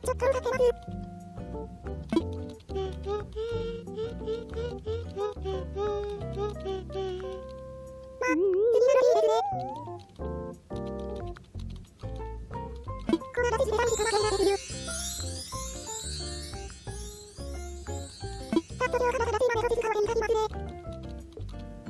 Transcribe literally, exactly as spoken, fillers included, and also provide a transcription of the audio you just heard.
ちょっとだけ待つ。まあ、次の日ですね。この私で男子様がいられる。